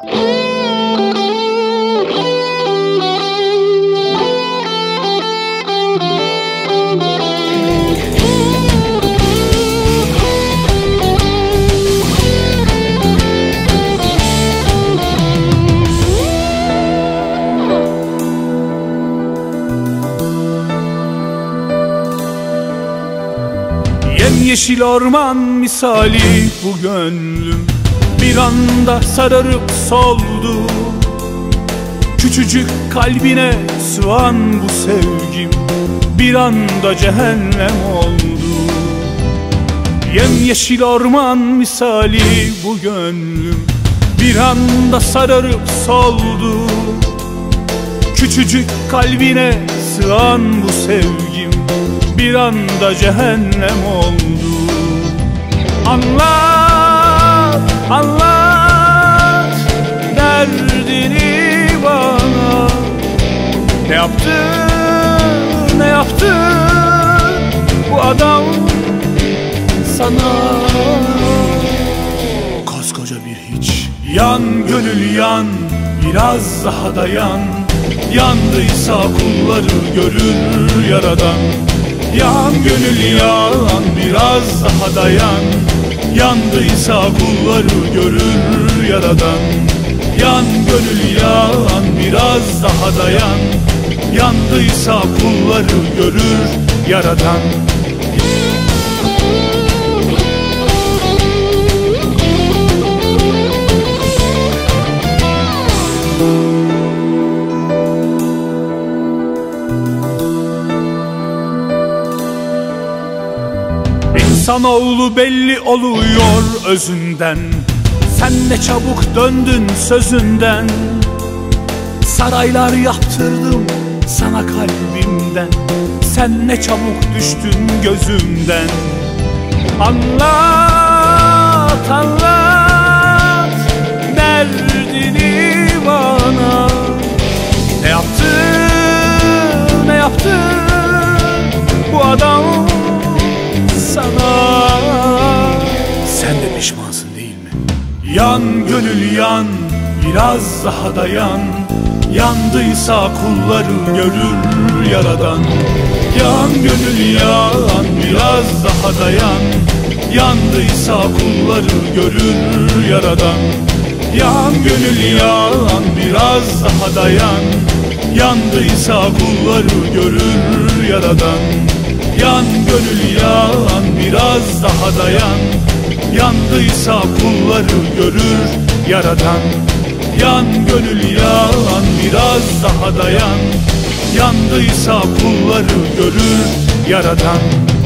Yemyeşil orman misali bu gönlüm, bir anda sararıp soldu. Küçücük kalbine sığan bu sevgim bir anda cehennem oldu. Yemyeşil orman misali bu gönlüm bir anda sararıp soldu. Küçücük kalbine sığan bu sevgim bir anda cehennem oldu. Anlat, anlat derdini bana. Ne yaptı, ne yaptı bu adam sana? Koskoca bir hiç. Yan gönül yan, biraz daha dayan. Yandıysa kulları görür Yaradan. Yan gönül yan, biraz daha dayan. Yandıysa kulları görür Yaradan. Yan gönül yan, biraz daha dayan. Yandıysa kulları görür Yaradan. İnsanoğlu belli oluyor özünden. Sen ne çabuk döndün sözünden. Saraylar yaptırdım sana kalbimden. Sen ne çabuk düştün gözümden. Anlat, anlat derdini bana. Ne yaptı, ne yaptı bu adam sana? Sen de pişmansın değil mi? Yan gönül yan, biraz daha dayan. Yandıysa kulları görür Yaradan. Yan gönül yan, biraz daha dayan. Yandıysa kulları görür Yaradan. Yan gönül yan, biraz daha dayan. Yandıysa kulları görür Yaradan. Yan gönül yan, biraz daha dayan. Yandıysa kulları görür Yaradan. Yan gönül yan, biraz daha dayan. Yandıysa kulları görür Yaradan.